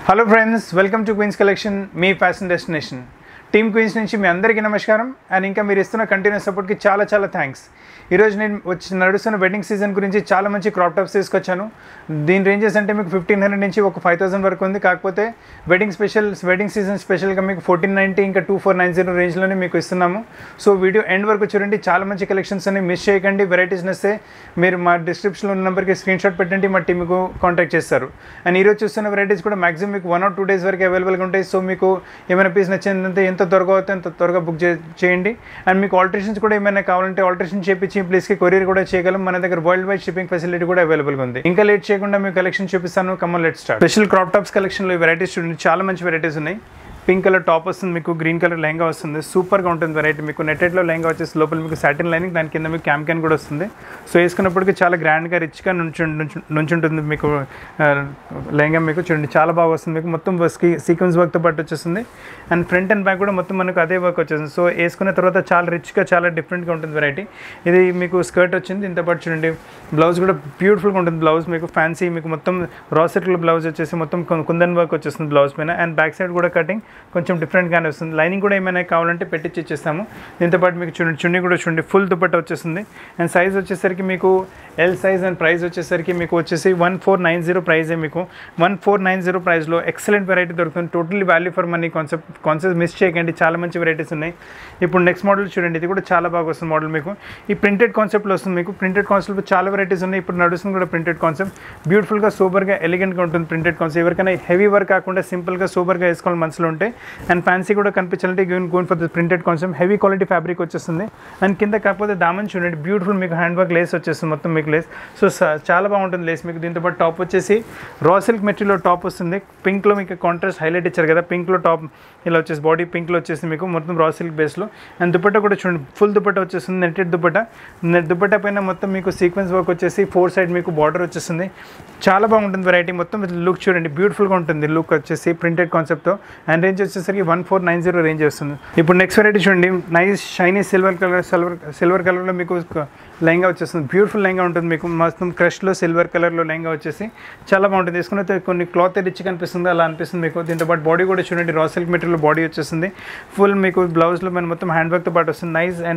Hello friends, welcome to Queens Collection, మీ fashion destination. Team Queens నుంచి మీ అందరికీ నమస్కారం. అండ్ ఇంకా మీరు ఇస్తున్న కంటిన్యూస్ సపోర్ట్కి చాలా చాలా థ్యాంక్స్. ఈరోజు నేను నడుస్తున్న వెడ్డింగ్ సీజన్ గురించి చాలా మంచి క్రాప్ టాప్స్ తీసుకొచ్చాను. దీని రేంజెస్ అంటే మీకు 1500 నుంచి ఒక 5000 వరకు ఉంది. కాకపోతే వెడ్డింగ్ సీజన్ స్పెషల్గా మీకు 1490 ఇంకా 2490 రేంజ్లోనే మీకు ఇస్తున్నాము. సో వీడియో ఎండ్ వరకు చూడండి. చాలా మంచి కలెక్షన్స్ అని మిస్ చేయకండి. వెరైటీస్ నస్తే మీరు మా డిస్క్రిప్షన్లో ఉన్న నెంబర్కి స్క్రీన్ షాట్ పెట్టండి, మా టీమ్ మీకు కాంటాక్ట్ చేస్తారు. అండ్ ఈరోజు చూస్తున్న వెరైటీస్ కూడా మాక్సిమం మీకు 1 or 2 days వరకు అవైలబుల్గా ఉంటాయి. సో మీకు ఏమైనా పీస్ నచ్చిందంటే ఎంత త్వరగా అవుతే అంత త్వరగా బుక్ చేయండి. అండ్ మీకు ఆల్టరేషన్స్ కూడా ఏమైనా కావాలంటే ఆల్టరేషన్ చేపించి ప్లేస్కి కొరియర్ కూడా చేయగలం. మన దగ్గర వరల్డ్ వైడ్ షిప్పింగ్ ఫెసిలిటీ కూడా అవైలబుల్గా ఉంది. ఇంకా లేట్ చేయకుండా మీకు కలెక్షన్ చూపిస్తాను. Come on let's start. Special crop tops కలెక్షన్లో ఈ వెరైటీస్ చూడండి, చాలా మంచి వెరైటీస్ ఉన్నాయి. పింక్ కలర్ టాప్ వస్తుంది, మీకు గ్రీన్ కలర్ లెహంగా వస్తుంది. సూపర్గా ఉంటుంది వెరైటీ. మీకు నెట్టెడ్లో లెహంగా వచ్చేసి లోపల మీకు సాటిన్ లైనింగ్, దాని కింద మీకు క్యాన్ కూడా వస్తుంది. సో వేసుకున్నప్పటికీ చాలా గ్రాండ్గా రిచ్గా నుంచుంటుంది మీకు లెహంగా. మీకు చూడండి చాలా బాగా వస్తుంది. మీకు మొత్తం సీక్వెన్స్ వర్క్తో పాటు వచ్చేస్తుంది. అండ్ ఫ్రంట్ అండ్ బ్యాక్ కూడా మొత్తం మనకు అదే వర్క్ వచ్చేస్తుంది. సో వేసుకున్న తర్వాత చాలా రిచ్గా చాలా డిఫరెంట్గా ఉంటుంది వెరైటీ. ఇది మీకు స్కర్ట్ వచ్చింది, దీంతో పాటు చూడండి బ్లౌజ్ కూడా బ్యూటిఫుల్గా ఉంటుంది. బ్లౌజ్ మీకు ఫ్యాన్సీ, మీకు మొత్తం రాసెట్లో బ్లౌజ్ వచ్చేసి మొత్తం కుందన్ వర్క్ వచ్చేస్తుంది బ్లౌజ్ పైన. అండ్ బ్యాక్ సైడ్ కూడా కటింగ్ కొంచెం డిఫరెంట్గానే వస్తుంది. లైనింగ్ కూడా ఏమైనా కావాలంటే పెట్టించి ఇచ్చేస్తాము. దీంతోపాటు మీకు చూడండి చున్నీ కూడా చూడండి ఫుల్ దుపట్టా వచ్చేస్తుంది. అండ్ సైజ్ వచ్చేసరికి మీకు ఎల్ సైజ్. అండ్ ప్రైస్ వచ్చేసరికి మీకు వచ్చేసి 1490 ప్రైజే. మీకు 1490 ప్రైస్లో ఎక్సలెంట్ వెరైటీ దొరుకుతుంది. Totally value for money concept miss చేయకండి. చాలా మంచి వెరైటీస్ ఉన్నాయి. ఇప్పుడు నెక్స్ట్ మోడల్ చూడండి, ఇది కూడా చాలా బాగా వస్తుంది మోడల్. మీకు ఈ ప్రింటెడ్ కాన్సెప్ట్లో వస్తుంది. మీకు ప్రింటెడ్ కాన్సెప్ట్ చాలా వెరైటీస్ ఉన్నాయి. ఇప్పుడు నడుస్తుంది కూడా ప్రింటెడ్ కాన్సెప్ట్. బ్యూటిఫుల్గా సూపర్గా ఎలిగెంట్గా ఉంటుంది ప్రింటెడ్ కాన్సెప్ట్. ఎవరికైనా హెవీ వర్క్ కాకుండా సింపుల్గా సూపర్గా వేసుకోవాలి మనసులో ఉంటే. అండ్ ఫ్యాన్సీ కూడా కనిపించాలంటే gone for the printed concept. Heavy quality fabric వచ్చేస్తుంది. అండ్ కింద కాకపోతే దామన్ చూడండి బ్యూటిఫుల్ మీకు హ్యాండ్ వర్క్ లేస్ వచ్చేస్తుంది, మొత్తం మీకు లేస్. సో చాలా బాగుంటుంది లేస్. మీకు దీంతో పాటు టాప్ వచ్చేసి రా సిల్క్ మెటీరియల్లో టాప్ వస్తుంది. పింక్లో మీకు కాంట్రాస్ట్ హైలైట్ ఇచ్చారు కదా, పింక్లో టాప్ ఇలా వచ్చేసి బాడీ పింక్లో వచ్చేసి మీకు మొత్తం రా సిల్క్ బేస్లో. అండ్ దుపట్టా కూడా చూడండి ఫుల్ దుపట్టా వచ్చేస్తుంది, నెట్టెడ్ దుపట్టా. దుపట్టా పైన మొత్తం మీకు సీక్వెన్స్ వర్క్ వచ్చేసి 4 side మీకు బార్డర్ వచ్చేస్తుంది. చాలా బాగుంటుంది వెరైటీ. మొత్తం లుక్ చూడండి బ్యూటిఫుల్గా ఉంటుంది లుక్ వచ్చేసి ప్రింటెడ్ కాన్సెప్ట్తో. అండ్ రేంజ్ వచ్చేసరికి 1490 రేంజ్ వస్తుంది. ఇప్పుడు నెక్స్ట్ వెరైటీ చూడండి, నైస్ షైనీ సిల్వర్ కలర్లో మీకు లెహంగా వచ్చేస్తుంది. బ్యూటిఫుల్ లెహంగా ఉంటుంది. మీకు మొత్తం క్రష్లో సిల్వర్ కలర్లో లెహంగా వచ్చేసి చాలా బాగుంటుంది. తీసుకున్న కొన్ని క్లాత్ రిచ్గా కనిపిస్తుంది, అలా అనిపిస్తుంది మీకు. దీంతో పాటు బాడీ కూడా చూడండి రా సిల్క్ మెటీరియల్ బాడీ వచ్చేస్తుంది. ఫుల్ మీకు బ్లౌజ్లో మన మొత్తం హ్యాండ్ వర్క్తో పాటు వస్తుంది.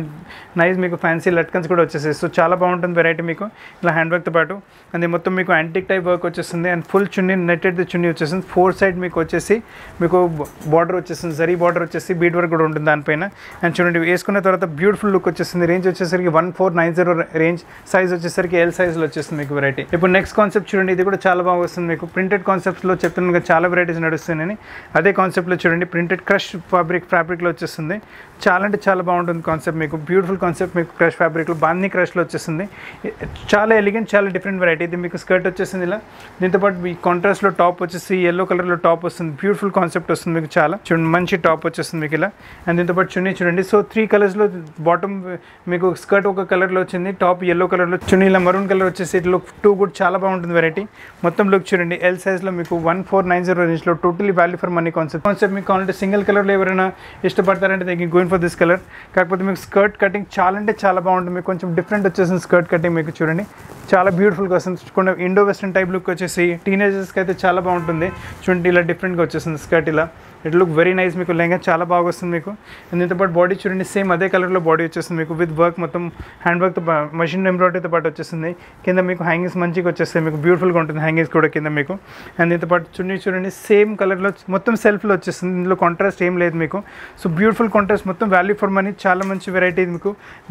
నైస్ మీకు ఫ్యాన్సీ లట్కన్స్ కూడా వచ్చేసి. సో చాలా బాగుంటుంది వెరైటీ మీకు ఇలా హ్యాండ్ వర్క్తో పాటు. అది మొత్తం మీకు యాంటిక్ టైప్ వర్క్ వచ్చేస్తుంది. అండ్ ఫుల్ చున్నీ నెట్టెడ్ చున్నీ వచ్చేస్తుంది. 4 side మీకు వచ్చేసి మీకు బార్డర్ వచ్చేస్తుంది, జరీ బార్డర్ వచ్చేసి బీడ్ వర్క్ కూడా ఉంటుంది దానిపైన. అండ్ చూడండి వేసుకున్న తర్వాత బ్యూటిఫుల్ లుక్ వచ్చేస్తుంది. రేంజ్ వచ్చేసరికి 1490 రేంజ్. సైజ్ వచ్చేసరికి ఎల్ సైజ్లో వచ్చేస్తుంది మీకు వెరైటీ. ఇప్పుడు నెక్స్ట్ కాన్సెప్ట్ చూడండి, ఇది కూడా చాలా బాగా వస్తుంది. మీకు ప్రింటెడ్ కాన్సెప్ట్స్లో చెప్తున్నాను చాలా వెరైటీస్ నడుస్తున్నాయని. అదే కాన్సెప్ట్లో చూడండి ప్రింటెడ్ క్రష్ ఫ్యాబ్రిక్లో వచ్చేస్తుంది. చాలా అంటే చాలా బాగుంటుంది కాన్సెప్ట్. మీకు బ్యూటిఫుల్ కాన్సెప్ట్. మీకు క్రష్ ఫ్యాబ్రిక్లో బాందీ క్రష్లో వచ్చేస్తుంది. చాలా ఎలిగెంట్, చాలా డిఫరెంట్ వెరైటీ. ఇది మీకు స్కర్ట్ వచ్చేసింది ఇలా. దీంతోపాటు మీ కాంట్రాస్ట్లో టాప్ వచ్చేసి ఎల్లో కలర్లో టాప్ వస్తుంది. బ్యూటిఫుల్ కాన్సెప్ట్ వస్తుంది మీకు. చాలా చూడండి మంచి టాప్ వచ్చేస్తుంది మీకు ఇలా. అండ్ దీంతోపాటు చున్నీ చూడండి. సో 3 colorsలో బాటమ్ మీకు స్కర్ట్ ఒక కలర్లో వచ్చింది, టాప్ ఎల్లో కలర్లో, చున్నీ ఇలా మరూన్ కలర్ వచ్చేసి లుక్ 2 కూడా చాలా బాగుంటుంది వెరైటీ. మొత్తం లుక్ చూడండి ఎల్ సైజ్లో మీకు 1490 రేంజ్లో totally value for money concept. మీకు కావాలంటే సింగిల్ కలర్లో ఎవరైనా ఇష్టపడతారంటే దగ్గర గోయింగ్ ఫర్ దిస్ కలర్. కాకపోతే మీకు స్కర్ట్ కటింగ్ చాలా అంటే చాలా బాగుంటుంది. మీకు కొంచెం డిఫరెంట్ వచ్చేసింది స్కర్ట్ కటింగ్. మీకు చూడండి చాలా బ్యూటిఫుల్గా వస్తుంది. కొంచెం ఇండో వెస్టర్న్ టైప్ లుక్ వచ్చేసి టీనేజర్స్కి అయితే చాలా బాగుంటుంది. చూడండి ఇలా డిఫరెంట్గా వచ్చేస్తుంది స్కర్ట్ ఇలా. It look very nice. మీకు లెహంగా చాలా బాగా వస్తుంది మీకు. దీంతో పాటు బాడీ చూడండి సేమ్ అదే కలర్లో బాడీ వచ్చేస్తుంది మీకు విత్ వర్క్, మొత్తం హ్యాండ్ వర్క్తో మషిన్ ఎంబ్రాయిడరీతో పాటు వచ్చేస్తుంది. కింద మీకు హ్యాంగింగ్స్ మంచిగా వచ్చేస్తాయి. మీకు బ్యూటిఫుల్గా ఉంటుంది హ్యాంగింగ్స్ కూడా కింద మీకు. అండ్ దీంతో పాటు చున్నీ చూడండి సేమ్ కలర్లో మొత్తం సెల్ఫ్లో వచ్చేస్తుంది. ఇందులో కాంట్రాస్ట్ ఏం లేదు మీకు. సో బ్యూటిఫుల్ కాంట్రాస్ట్, మొత్తం వాల్యూ ఫర్ మనీ. చాలా మంచి వెరైటీ మీకు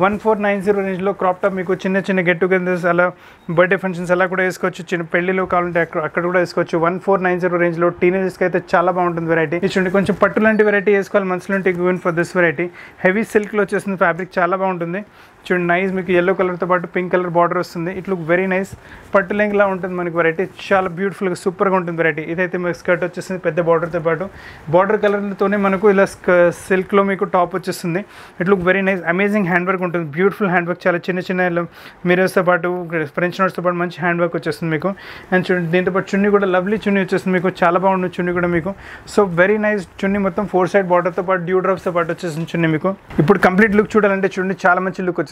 1490 రేంజ్లో క్రాప్ టాప్. మీకు చిన్న గెట్ టుగెదర్స్ అలా బర్త్డే ఫంక్షన్స్ అలా కూడా వేసుకోవచ్చు. చిన్న పెళ్లిలో కావాలంటే అక్కడ కూడా వేసుకోవచ్చు. 1490 రేంజ్లో టీనేజర్స్కి అయితే చాలా బాగుంటుంది వెరైటీ. కొంచెం పట్టు లాంటి వెరైటీ వేసుకోవాలి మనసులో ఉంటే going for this variety. Heavy సిల్క్లో వచ్చేస్తుంది ఫ్యాబ్రిక్, చాలా బాగుంటుంది. చూడండి నైస్ మీకు ఎల్లో కలర్తో పాటు పింక్ కలర్ బార్డర్ వస్తుంది. It look very nice. పట్టు లెంగ్లా ఉంటుంది మనకి వెరైటీ. చాలా బ్యూటిఫుల్గా సూపర్గా ఉంటుంది వెరైటీ. ఇదైతే మీకు స్కర్ట్ వచ్చేస్తుంది పెద్ద బార్డర్తో పాటు. బార్డర్ కలర్తోనే మనకు ఇలా సిల్క్లో మీకు టాప్ వచ్చేస్తుంది. It look very nice. Amazing hand work ఉంటుంది. Beautiful hand work. చాలా చిన్న మిరర్స్తో పాటు ఫ్రెంచ్ నోట్స్తో పాటు మంచి హ్యాండ్ వర్క్ వచ్చేస్తుంది మీకు. అండ్ చూడండి దీంతో పాటు చున్నీ కూడా లవ్లీ చున్నీ వచ్చేస్తుంది మీకు. చాలా బాగుంటుంది చున్నీ కూడా మీకు. సో వెరీ నైస్ చున్నీ. మొత్తం 4 side బార్డర్తో పాటు డ్యూ డ్రాప్స్తో పాటు వచ్చేస్తుంది చున్నీ మీకు. ఇప్పుడు కంప్లీట్ లుక్ చూడాలంటే చూడండి చాలా మంచి లుక్ వచ్చేస్తుంది.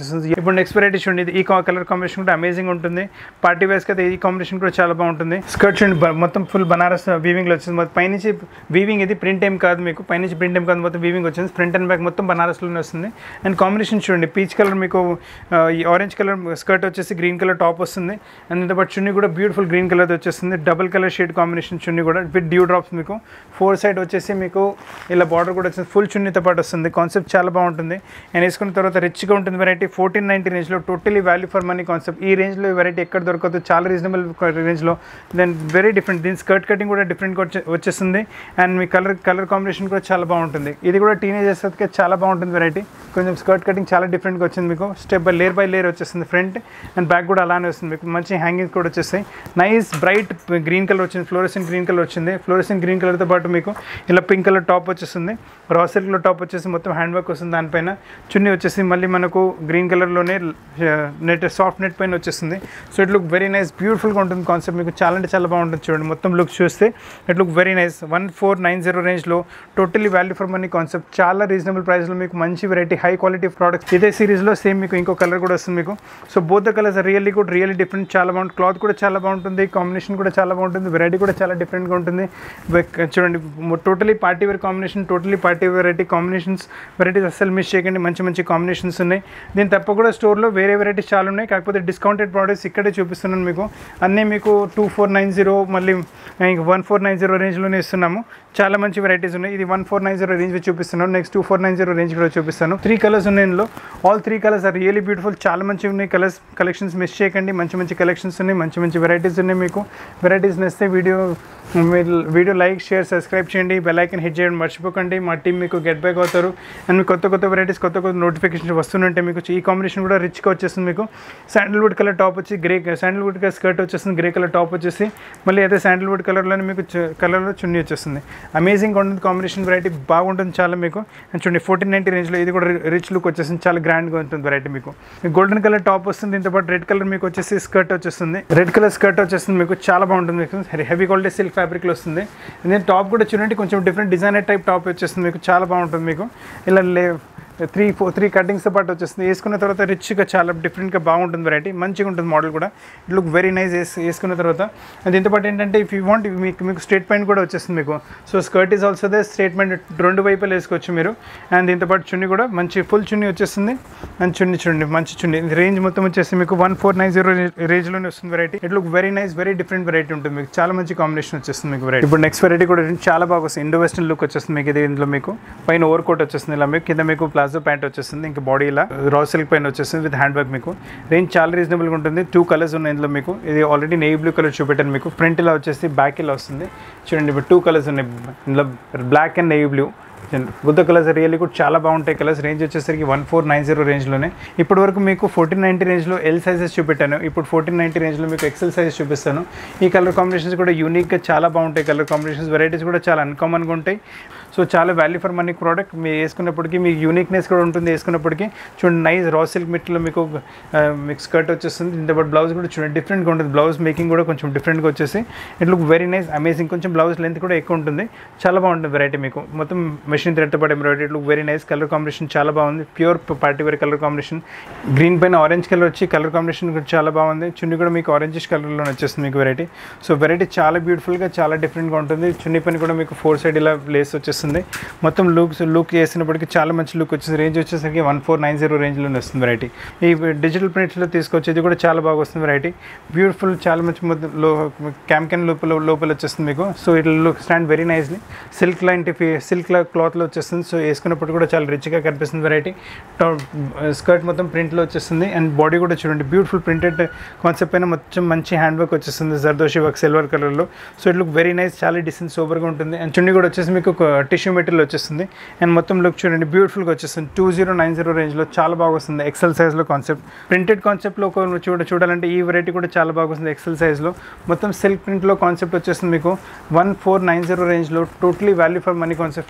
వచ్చేస్తుంది. ఇప్పుడు నెక్స్ట్ వెరైటీ చూడండి, ఇది ఈ కలర్ కాంబినేషన్ కూడా అమేజింగ్ ఉంటుంది. పార్టీ వేర్స్ కదా ఈ కాంబినేషన్ కూడా చాలా బాగుంటుంది. స్కర్ట్ చూడండి మొత్తం ఫుల్ బనారస్ వీవింగ్లో వచ్చింది. మొత్తం పైనుంచి వీవింగ్, ఇది ప్రింట్ ఏం కాదు, మీకు పైనుంచి ప్రింట్ ఏం కాదు, మొత్తం వీవింగ్ వచ్చింది. ఫ్రంట్ అండ్ బ్యాక్ మొత్తం బనారస్లోనే వస్తుంది. అండ్ కాంబినేషన్ చూడండి, పీచ్ కలర్ మీకు ఈ ఆరెంజ్ కలర్ స్కర్ట్ వచ్చేసి గ్రీన్ కలర్ టాప్ వస్తుంది. అండ్ దీంతో పాటు చున్నీ కూడా బ్యూటిఫుల్ గ్రీన్ కలర్ వచ్చేస్తుంది. డబుల్ కలర్ షేడ్ కాంబినేషన్ చున్నీ కూడా విత్ డ్యూ డ్రాప్స్. మీకు 4 సైడ్ వచ్చేసి మీకు ఇలా బార్డర్ కూడా వచ్చింది. ఫుల్ చున్నీతో పాటు వస్తుంది. కాన్సెప్ట్ చాలా బాగుంటుంది. అండ్ వేసుకున్న తర్వాత రిచ్గా ఉంటుంది వెరైటీ. 1490 రేంజ్లో totally value for money concept. ఈ రేంజ్లో ఈ వెరైటీ ఎక్కడ దొరకదు, చాలా రీజనబుల్ రేంజ్లో. Then very different. దీని స్కర్ట్ కటింగ్ కూడా డిఫరెంట్గా వచ్చేస్తుంది. అండ్ మీ కలర్ కాంబినేషన్ కూడా చాలా బాగుంటుంది. ఇది కూడా టీనేజర్స్కి చాలా బాగుంటుంది వెరైటీ. కొంచెం స్కర్ట్ కటింగ్ చాలా డిఫరెంట్గా వచ్చింది. మీకు స్టెప్ బై లేయర్ వచ్చేస్తుంది. ఫ్రంట్ అండ్ బ్యాక్ కూడా అలానే వస్తుంది. మీకు మంచి హ్యాంగింగ్స్ కూడా వచ్చేస్తాయి. నైస్ బ్రైట్ గ్రీన్ కలర్ వచ్చింది. ఫ్లోరెసెంట్ గ్రీన్ కలర్ వచ్చింది. ఫ్లోరెసెంట్ గ్రీన్ కలర్తో పాటు మీకు ఇలా పింక్ కలర్ టాప్ వచ్చేస్తుంది. రా సిల్క్లో టాప్ వచ్చేసి మొత్తం హ్యాండ్ వర్క్ వస్తుంది. దానిపైన చున్నీ వచ్చేసి మళ్ళీ మనకు గ్రీన్ కలర్లోనే నెట్, సాఫ్ట్ నెట్ పైన వచ్చేస్తుంది. So it look very nice, బ్యూటిఫుల్గా ఉంటుంది కాన్సెప్ట్. మీకు చాలా అంటే చాలా బాగుంటుంది. చూడండి మొత్తం లుక్ చూస్తే ఇట్ లుక్ వెరీ నైస్. 1490 రేంజ్లో totally value for money concept. చాలా రీజనబుల్ ప్రైస్లో మీకు మంచి వెరైటీ, హై క్వాలిటీ ప్రోడక్ట్స్. ఇదే సిరీస్లో సేమ్ మీకు ఇంకో కలర్ కూడా వస్తుంది మీకు. So both the colours really good, really different. చాలా బాగుంటుంది. క్లాత్ కూడా చాలా బాగుంటుంది. కాంబినేషన్ కూడా చాలా బాగుంటుంది. వెరైటీ కూడా చాలా డిఫరెంట్గా ఉంటుంది. చూడండి totally party wear combination, totally party variety combinations. Varieties అస్సలు మిస్ చేయకండి. మంచి మంచి కాంబినేషన్స్ ఉన్నాయి. దీని తప్ప కూడా స్టోర్లో వేరే వెరైటీస్ చాలా ఉన్నాయి. కాకపోతే డిస్కౌంటెడ్ ప్రోడక్ట్స్ ఇక్కడే చూపిస్తున్నాను మీకు. అన్నీ మీకు 2490 మళ్ళీ 1490 రేంజ్లోనే ఇస్తున్నాము. చాలా మంచి వెరైటీస్ ఉన్నాయి. ఇది 1490 రేంజ్లో చూపిస్తున్నాను. నెక్స్ట్ 2490 రేంజ్ కూడా చూపిస్తాను. 3 కలర్స్ ఉన్నాయి ఇందులో. All 3 colours are really beautiful. చాలా మంచి ఉన్నాయి కలెక్షన్స్. మిస్ చేయకండి. మంచి మంచి కలెక్షన్స్ ఉన్నాయి. మంచి మంచి వెరైటీస్ ఉన్నాయి. మీకు వెరైటీస్ నచ్చితే వీడియో లైక్, షేర్, సబ్స్క్రైబ్ చేయండి. బెల్ ఐకాన్ హిట్ చేయడం మర్చిపోకండి. మా టీం మీకు గెట్ బ్యాక్ అవుతారు. అండ్ మీకు కొత్త వెరైటీస్, కొత్త నోటిఫికేషన్స్ వస్తుంటే మీకు ఈ కాంబినేషన్ కూడా రిచ్గా వచ్చేస్తుంది. మీకు శాండల్వుడ్ కలర్ టాప్ వచ్చి శాండల్వుడ్ కలర్ స్కర్ట్ వచ్చేస్తుంది. గ్రే కలర్ టాప్ వచ్చేసి మళ్ళీ అదే శాండల్వుడ్ కలర్లోనే మీకు కలర్లో చున్నీ వచ్చేస్తుంది. అమేజింగ్ ఉంటుంది కాంబినేషన్. వెరైటీ బాగుంటుంది చాలా మీకు. అండ్ చూడండి 1490 రేంజ్లో ఇది కూడా రిచ్ లుక్ వచ్చేస్తుంది. చాలా గ్రాండ్గా ఉంటుంది వెరైటీ. మీకు గోల్డెన్ కలర్ టాప్ వస్తుంది. దీంతో పాటు రెడ్ కలర్ మీకు వచ్చేసి స్కర్ట్ వచ్చేస్తుంది. రెడ్ కలర్ స్కర్ట్ వచ్చేస్తుంది. మీకు చాలా బాగుంటుంది. మీకు హెవీ క్వాలిటీ సిల్క్ ఫ్యాబ్రిక్లో వస్తుంది. నేను టాప్ కూడా చూడండి కొంచెం డిఫరెంట్ డిజైనర్ టైప్ టాప్ వచ్చేస్తుంది. మీకు చాలా బాగుంటుంది. మీకు ఇలా 3 కటింగ్స్తో పాటు వచ్చేస్తుంది. వేసుకున్న తర్వాత రిచ్గా చాలా డిఫరెంట్గా బాగుంటుంది వెరైటీ. మంచిగా ఉంటుంది మోడల్ కూడా. ఇట్ లుక్ వెరీ నైస్ వేసుకున్న తర్వాత. దీంతో పాటు ఏంటంటే ఇఫ్ యూ వాంట్ మీకు స్ట్రేట్ ప్యాంట్ కూడా వచ్చేస్తుంది మీకు. So skirt is also they, straight pant 2 వైపులు వేసుకోవచ్చు మీరు. అండ్ దీంతో పాటు చున్నీ కూడా మంచి ఫుల్ చున్నీ వచ్చేస్తుంది. అండ్ చున్నీ చూడండి మంచి చున్నీ. రేంజ్ మొత్తం వచ్చేసి మీకు 1490 రేంజ్లోనే వస్తుంది variety. It look very nice, very different variety ఉంటుంది మీకు. చాలా మంచి కాంబినేషన్ వచ్చేస్తుంది మీకు వెరైటీ. ఇప్పుడు నెక్స్ట్ వెరైటీ కూడా చాలా బాగా వస్తుంది. ఇండో వెస్టర్న్ లుక్ వచ్చేస్తుంది మీకు. ఇది ఇందులో మీకు పైన ఓవర్ కోట్ వచ్చేస్తుంది. ఇలా మీకు కింద మీకు ప్లాజో ప్యాంట్ వచ్చేస్తుంది. ఇంకా బాడీ ఇలా రా సిల్క్ పైన వచ్చేస్తుంది విత్ హ్యాండ్ బ్యాగ్. మీకు రేంజ్ చాలా రీజనబుల్గా ఉంటుంది. 2 కలర్స్ ఉన్నాయి ఇందులో మీకు. ఇది ఆల్రెడీ నేవీ బ్లూ కలర్ చూపెట్టాను మీకు. ఫ్రంట్ ఇలా వచ్చేసి బ్యాక్ ఇలా వస్తుంది. చూడండి ఇప్పుడు 2 కలర్స్ ఉన్నాయి ఇందులో, black and navy blue. Both colours really కూడా చాలా బాగుంటాయి. కలర్స్ రేంజ్ వచ్చేసరికి 1490 రేంజ్లోనే. ఇప్పటి వరకు మీకు 1490 రేంజ్లో ఎల్ సైజెస్ చూపెట్టాను. ఇప్పుడు 1490 రేంజ్లో మీకు ఎక్సెల్ సైజెస్ చూపిస్తాను. ఈ కలర్ కాంబినేషన్స్ కూడా యూనిక్గా చాలా బాగుంటాయి. కలర్ కాంబినేషన్స్ వెరైటీస్ కూడా చాలా అన్కామన్గా ఉంటాయి. సో చాలా వాల్యూ ఫర్ మనీ ప్రోడక్ట్. మీరు వేసుకున్నప్పటికీ మీకు యూనిక్నెస్ కూడా ఉంటుంది. వేసుకున్నప్పటికీ చూడండి నైస్ రా సిల్క్ మెటీరియల్లో మీకు స్కర్ట్ వచ్చేస్తుంది. దీంతో పాటు బ్లౌజ్ కూడా చూడండి డిఫరెంట్గా ఉంటుంది. బ్లౌజ్ మేకింగ్ కూడా కొంచెం డిఫరెంట్గా వచ్చేసి it look very nice, amazing. కొంచెం బ్లౌజ్ లెంత్ కూడా ఎక్కువ ఉంటుంది. చాలా బాగుంటుంది వెరైటీ. మీకు మొత్తం మెషిన్ థ్రెడ్తో పాటు embroidery. It look very nice. Colour combination చాలా బాగుంది. Pure party wear colour combination. Green పైన ఆరెంజ్ కలర్ వచ్చి కలర్ కాంబినేషన్ కూడా చాలా బాగుంది. చున్నీ కూడా మీకు ఆరెంజిష్ కలర్లో వచ్చేస్తుంది మీకు వెరైటీ. సో వెరైటీ చాలా బ్యూటిఫుల్గా, చాలా డిఫరెంట్గా ఉంటుంది. చున్నీ పైన కూడా మీకు 4 సైడ్ ఇలా లేస్ వచ్చేస్తుంది. మొత్తం లుక్ చేసినప్పటికీ చాలా మంచి లుక్ వచ్చేసి. రేంజ్ వచ్చేసరికి 1490 రేంజ్లోనే వస్తుంది వెరైటీ. ఈ డిజిటల్ ప్రింట్స్లో తీసుకొచ్చేది కూడా చాలా బాగా వస్తుంది వెరైటీ. బ్యూటిఫుల్, చాలా మంచి క్యాన్ లోపల వచ్చేస్తుంది మీకు. So it look stand very nicely. Silk లాంటి సిల్క్ క్లాత్లో వచ్చేస్తుంది. సో వేసుకున్నప్పుడు కూడా చాలా రిచ్గా కనిపిస్తుంది వెరైటీ. స్కర్ట్ మొత్తం ప్రింట్లో వచ్చేస్తుంది. అండ్ బాడీ కూడా చూడండి బ్యూటిఫుల్ ప్రింటెడ్ కాన్సెప్ట్ పైన మొత్తం మంచి హ్యాండ్ వర్క్ వచ్చేస్తుంది. జర్దోషి వర్క్ సిల్వర్ కలర్లో. So it look very nice, చాలా డిసెంట్ సూపర్గా ఉంటుంది. అండ్ చున్నీ కూడా వచ్చేసి మీకు టిష్యూ మెటీరియల్ వచ్చేస్తుంది. అండ్ మొత్తం లుక్ చూడండి బ్యూటిఫుల్గా వచ్చేస్తుంది. 2090 రేంజ్లో చాలా బాగా వస్తుంది. ఎక్సెల్ సైజ్లో కాన్సెప్ట్, ప్రింటెడ్ కాన్సెప్ట్లో చూడాలంటే ఈ వెరైటీ కూడా చాలా బాగా వస్తుంది. ఎక్సెల్ సైజ్లో మొత్తం సిల్క్ ప్రింట్లో కాన్సెప్ట్ వచ్చేస్తుంది మీకు. 1490 రేంజ్లో totally value for money concept. Full skirt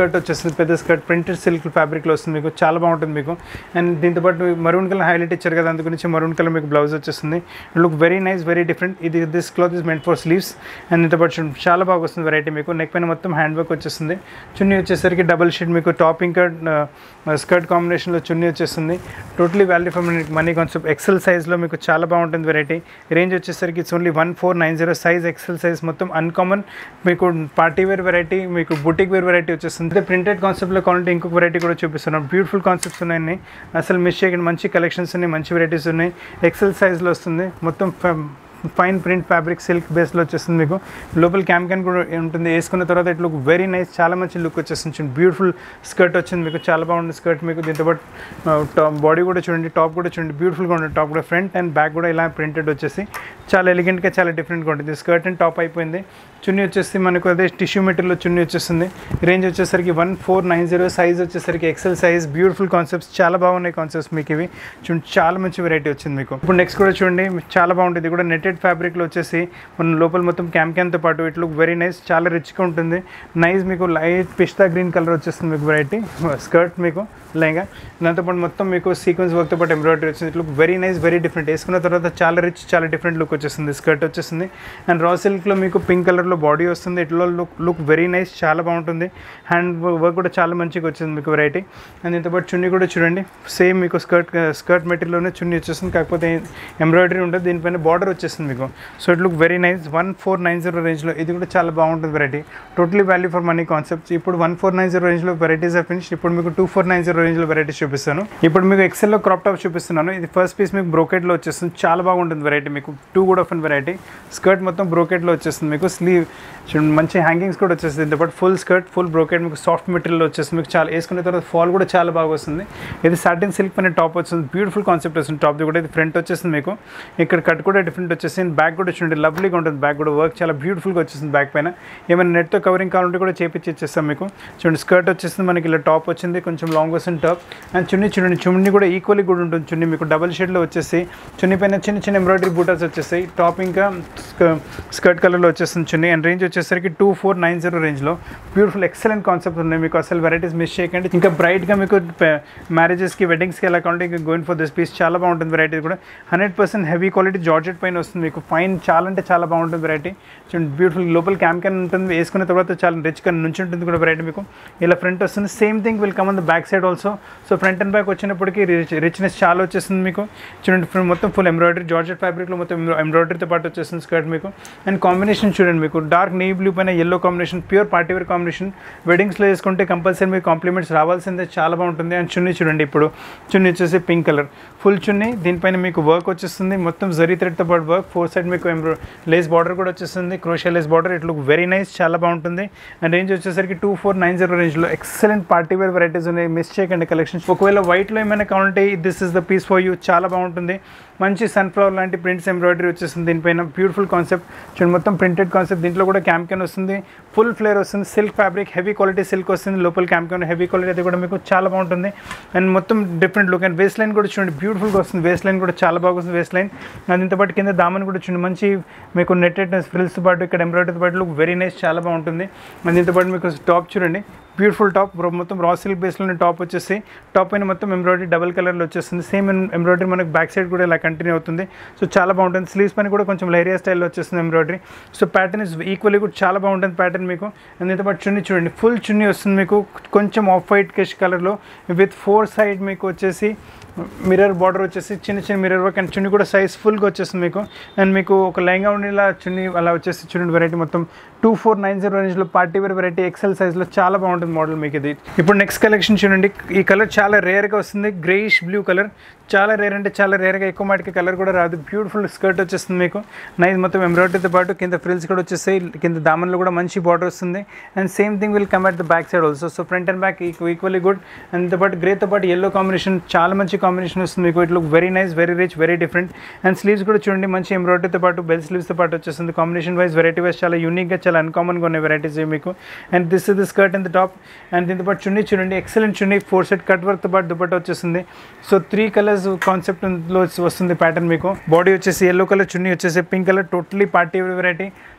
skirt వచ్చేస్తుంది, పెద్ద స్కర్ట్ ప్రింటెడ్ సిల్క్ ఫ్యాబ్రిక్లో వస్తుంది మీకు, చాలా బాగుంటుంది మీకు. అండ్ దీంతో పాటు మరూన్ కలర్ హైలైట్ ఇచ్చారు కదా, అందుగురించి మరూన్ కలర్ మీకు బ్లౌజ్ వచ్చేస్తుంది. Look very nice, very different. This cloth is meant for sleeves. And దీంతో పాటు చాలా బాగా వస్తుంది వెరైటీ మీకు. నెక్ పైన మొత్తం హ్యాండ్ వర్క్ వచ్చేస్తుంది. చున్నీ వచ్చేసరికి డబల్ షీట్ మీకు, టాప్ ఇంకా స్కర్ట్ కాంబినేషన్లో చున్నీ వచ్చేస్తుంది. Totally value for money concept. XL సైజ్లో మీకు చాలా బాగుంటుంది వెరైటీ. రేంజ్ వచ్చేసరికి it's only 1490. Size XL size, మొత్తం అన్కామన్ మీకు పార్టీ వేర్ వెరైటీ, మీకు బుటిక్ వేర్ వెరైటీ వచ్చేస్తుంది. అదే ప్రింటెడ్ కాన్సెప్ట్లో కావాలంటే ఇంకొక వెరైటీ కూడా చూపిస్తున్నాం. బ్యూటిఫుల్ కాన్సెప్ట్స్ ఉన్నాయి, అసలు మిస్ చేయకండి. మంచి కలెక్షన్స్ ఉన్నాయి, మంచి వెరైటీస్ ఉన్నాయి. ఎక్సెల్ సైజ్లో వస్తుంది, మొత్తం ఫైన్ ప్రింట్ ఫ్యాబ్రిక్ సిల్క్ బేస్లో వచ్చేస్తుంది మీకు. లోపల క్యాన్ కూడా ఉంటుంది. వేసుకున్న తర్వాత ఇట్ లుక్ వెరీ నైస్, చాలా మంచి లుక్ వచ్చేస్తుంది. బ్యూటిఫుల్ స్కర్ట్ వచ్చింది మీకు, చాలా బాగుంది స్కర్ట్ మీకు. దీంతో పాటు టాప్ బాడీ కూడా చూడండి, టాప్ కూడా చూడండి, బ్యూటిఫుల్గా ఉంటుంది. టాప్ కూడా ఫ్రంట్ అండ్ బ్యాక్ కూడా ఇలా ప్రింటెడ్ వచ్చేసి చాలా ఎలిగెంట్గా, చాలా డిఫరెంట్గా ఉంటుంది. స్కర్ట్ అండ్ టాప్ అయిపోయింది. చున్నీ వచ్చేసి మనకు అదే టిష్యూ మెటీరియల్లో చున్నీ వచ్చేస్తుంది. రేంజ్ వచ్చేసరికి 1490. సైజ్ వచ్చేసరికి ఎక్సెల్ సైజ్. బ్యూటిఫుల్ కాన్సెప్ట్స్, చాలా బాగున్నాయి కాన్సెప్ట్స్ మీకు ఇవి. చూడండి చాలా మంచి వెరైటీ వచ్చింది మీకు. ఇప్పుడు నెక్స్ట్ కూడా చూడండి, చాలా బాగుంటుంది. ఇది కూడా నెట్టెడ్ ఫ్యాబ్రిక్లో వచ్చేసి మన లోపల మొత్తం క్యాన్తో పాటు ఇట్ లుక్ వెరీ నైస్, చాలా రిచ్గా ఉంటుంది. నైస్ మీకు లైట్ పిస్తా గ్రీన్ కలర్ వచ్చేస్తుంది మీకు వెరైటీ. స్కర్ట్ మీకు లెహంగా, దాంతోపాటు మొత్తం మీకు సీక్వెన్స్ వర్క్తో పాటు ఎంబ్రాయిడరీ వచ్చింది. It look very nice, very different. వేసుకున్న తర్వాత చాలా రిచ్, చాలా డిఫరెంట్ లుక్ వచ్చేస్తుంది. స్కర్ట్ వచ్చేస్తుంది. అండ్ రా సిల్క్లో మీకు పింక్ కలర్లో బాడీ వస్తుంది. ఇట్లో లుక్ వెరీ నైస్, చాలా బాగుంటుంది. హ్యాండ్ వర్క్ కూడా చాలా మంచిగా వచ్చింది మీకు వెరైటీ. అండ్ దీంతోపాటు చున్నీ కూడా చూడండి, సేమ్ మీకు స్కర్ట్ మెటీరియల్లోనే చున్నీ వచ్చేస్తుంది, కాకపోతే ఎంబ్రాయిడరీ ఉంటుంది. దీనిపైన బార్డర్ వచ్చేస్తుంది మీకు. So it look very nice. 1490 రేంజ్లో ఇది కూడా చాలా బాగుంటుంది variety. Totally value for money concepts. ఇప్పుడు 1490 రేంజ్లో వెరైటీస్ ఆర్ ఫినిష్. ఇప్పుడు మీకు 2490 రేంజ్లో వెరైటీస్ చూపిస్తాను. ఇప్పుడు మీకు ఎక్సెల్లో క్రాప్ టాప్ చూపిస్తున్నాను. ఇది ఫస్ట్ పీస్ మీకు బ్రోకెట్లో వచ్చేస్తుంది, చాలా బాగుంటుంది వెరైటీ మీకు. 2 కూడా ఆఫ్ వెరైటీ. స్కర్ట్ మొత్తం బ్రోకెట్లో వచ్చేస్తుంది మీకు. స్లీవ్ మంచి హ్యాంగింగ్స్ కూడా వచ్చేస్తుంది. దీంతో పాటు ఫుల్ స్కర్ట్, ఫుల్ బ్రోకెట్ మీకు, సాఫ్ట్ మెటీరియల్ వచ్చేస్తుంది మీకు. చాలా వేసుకున్న తర్వాత ఫాల్ కూడా చాలా బాగా వస్తుంది. ఇది సాటిన్ సిల్క్ పైన టాప్ వస్తుంది. బ్యూటిఫుల్ కాన్సెప్ట్ వస్తుంది. టాప్ది కూడా ఇది ఫ్రంట్ వచ్చేస్తుంది మీకు. ఇక్కడ కట్ కూడా డిఫరెంట్ వచ్చేసింది. బ్యాక్ కూడా చూడండి, లవ్లీగా ఉంటుంది. బ్యాక్ కూడా వర్క్ చాలా బ్యూటిఫుల్గా వచ్చేసింది. బ్యాక్ పైన ఏమైనా నెట్తో కవరింగ్ కావాలంటే కూడా చేపించి ఇచ్చేస్తాం మీకు. చూడండి స్కర్ట్ వచ్చేస్తుంది మనకి, ఇలా టాప్ వచ్చింది, కొంచెం లాంగ్ వస్తుంది టాప్. అండ్ చున్నీ చూడండి, చున్నీ కూడా ఈక్వల్లీ కూడా ఉంటుంది. చున్నీ మీకు డబల్ షేడ్లో వచ్చేసి, చున్నీ పైన చిన్న చిన్న ఎంబ్రాయిడరీ బూటాస్ వచ్చేస్తాయి. టాప్ ఇంకా స్కర్ట్ కలర్లో వచ్చేస్తుంది చున్నీ. అండ్ రేంజ్ వచ్చేసరికి 2490 రేంజ్లో బ్యూటిఫుల్ ఎక్సలెంట్ కాన్సెప్ట్ ఉన్నాయి మీకు. అసలు వెరైటీస్ మిస్ చేయకండి. ఇంకా బ్రైట్గా మీకు మ్యారేజెస్కి, వెడ్డింగ్స్కి ఎలా కావాలంటే ఇంకా గోయింగ్ ఫర్ దిస్ పీస్ చాలా బాగుంటుంది వెరైటీ కూడా. 100% హెవీ క్వాలిటీ జార్జెట్ పైన వస్తుంది మీకు. ఫైన్, చాలా అంటే చాలా బాగుంటుంది వెరైటీ. చూడండి బ్యూటిఫుల్ లోపల క్యాన్ ఉంటుంది. వేసుకున్న తర్వాత చాలా రిచ్గా నుంచి ఉంటుంది కూడా వెరైటీ మీకు. ఇలా ఫ్రంట్ వస్తుంది. Same thing will come on the back side also. So front and back వచ్చినప్పటికీ రిచ్నెస్ చాలా వచ్చేస్తుంది మీకు. చూడండి మొత్తం ఫుల్ ఎంబ్రాయిడరీ, జార్జెట్ ఫ్యాబ్రిక్లో మొత్తం ఎంబ్రాయిడరీతో పాటు వచ్చేస్తుంది స్కర్ట్ మీకు. అండ్ కాంబినేషన్ చూడండి మీకు, డార్క్ నేవీ బ్లూ పైన yellow combination, pure party wear combination. వెడ్డింగ్స్లో వేసుకుంటే కంపల్సరీ మీకు కాంప్లిమెంట్స్ రావాల్సిందే, చాలా బాగుంటుంది. అండ్ చున్నీ చూడండి, ఇప్పుడు చున్నీ వచ్చేసి పింక్ కలర్ ఫుల్ చున్నీ. దీనిపైన మీకు వర్క్ వచ్చేస్తుంది, మొత్తం జరీ థ్రెడ్తో పాటు వర్క్. 4 సైడ్ మీకు లేస్ బార్డర్ కూడా వచ్చేస్తుంది, క్రోషియా lace border. It look very nice, చాలా బాగుంటుంది. అండ్ రేంజ్ వచ్చేసరికి 2490 రేంజ్లో ఎక్సలెంట్ పార్టీ వేర్ వెరైటీస్ ఉన్నాయి. మిస్ చేయకండి కలెక్షన్స్. ఒకవేళ వైట్లో ఏమైనా కావాలంటే this is the piece for you, చాలా బాగుంటుంది. మంచి సన్ఫ్లవర్ లాంటి ప్రింట్స్ ఎంబ్రాయిడరీ వచ్చేస్తుంది దీనిపైన. బ్యూటిఫుల్ కాన్సెప్ట్ చూడండి, మొత్తం ప్రింటెడ్ కాన్సెప్ట్. దీంట్లో కూడా క్యాన్ వస్తుంది, ఫుల్ ఫ్లేర్ వస్తుంది. Silk fabric, heavy quality silk వస్తుంది. లోపల క్యాన్ హెవీ క్వాలిటీ, అది కూడా మీకు చాలా బాగుంటుంది. అండ్ మొత్తం different look. And waist line కూడా చూడండి, బ్యూటిఫుల్గా వస్తుంది. వేస్ట్ లైన్ కూడా చాలా బాగా వస్తుంది వేస్ట్ లైన్. అండ్ దీంతో పాటు కింద దామన్ కూడా చూడండి, మంచి మీకు నెట్టెడ్ ఫ్రిల్స్తో పాటు ఇక్కడ ఎంబ్రాయిడరీతో పాటు లుక్ వెరీ నైస్, చాలా బాగుంటుంది. అండ్ దీంతో పాటు మీకు టాప్ చూడండి, బ్యూటిఫుల్ టాప్, మొత్తం రా సిల్క్ బేస్లోనే టాప్ వచ్చేసి, టాప్ పైన మొత్తం ఎంబ్రాయిడరీ డబల్ కలర్లో వచ్చేస్తుంది. సేమ్ ఎంబ్రాయిడరీ మనకు బ్యాక్ సైడ్ కూడా ఇలా కంటిన్యూ అవుతుంది. సో చాలా బాగుంటుంది. స్లీవ్స్ పైన కూడా కొంచెం లైరియా స్టైల్లో వచ్చేస్తుంది embroidery. So pattern is equally కూడా చాలా బాగుంటుంది ప్యాటర్న్ మీకు. అండ్ దీంతో పాటు చున్నీ చూడండి, ఫుల్ చున్నీ వస్తుంది మీకు, కొంచెం ఆఫ్ వైట్ కిష్ కలర్లో విత్ 4 సైడ్ మీకు వచ్చేసి మిర్రర్ బార్డర్ వచ్చేసి, చిన్న చిన్న మిర్రర్ వర్క్. అండ్ చున్నీ కూడా సైజ్ ఫుల్గా వచ్చేస్తుంది మీకు. అండ్ మీకు ఒక లెహంగా ఉండేలా చున్నీ అలా వచ్చేసి చూడండి వెరైటీ మొత్తం 2490 రేంజ్లో పార్టీ వేర్ వెరైటీ ఎక్సెల్ సైజ్లో చాలా బాగుంటుంది మోడల్ మీకు ఇది. ఇప్పుడు నెక్స్ట్ కలెక్షన్ చూడండి, ఈ కలర్ చాలా రేర్గా వస్తుంది, గ్రేయిష్ బ్లూ కలర్. చాలా రేర్ అంటే చాలా రేర్గా, ఎక్కువ మాటికి కలర్ కూడా రాదు. బ్యూటిఫుల్ స్కర్ట్ వచ్చేస్తుంది మీకు, నైస్ మొత్తం ఎంబ్రాయిడరీతో పాటు కింద ఫ్రిల్స్ కూడా వచ్చేస్తాయి. కింద దామన్లో కూడా మంచి బార్డర్ వస్తుంది. And same thing will come at the back side also. So front and back equally good. And తో పాటు గ్రేతో పాటు ఎల్లో కాంబినేషన్, చాలా మంచి కాంబినేషన్ వస్తుంది మీకు. It look very nice, very rich, very different. And sleeves కూడా చూడండి, మంచి ఎంబ్రాయిడరీతో పాటు బెల్ స్లీవ్స్తో పాటు వచ్చేస్తుంది. కాంబినేషన్ వైజ్, వెరైటీ వైజ్ చాలా యూనిక్గా, చాలా అన్కామన్గా ఉన్నాయి వెరైటీస్ మీకు. And this is the skirt and the top. And దీంతో పాటు చున్నీ చూడండి, ఎక్సలెంట్ చున్నీ, 4 సెట్ కట్ వర్క్తో పాటు దుపట్టా వచ్చేస్తుంది. సో 3 కలర్స్ కాన్సెప్ట్లో వస్తుంది ప్యాటర్న్ మీకు. బాడీ వచ్చేసి ఎల్లో కలర్, చున్నీ వచ్చేసి pink colour, totally party variety.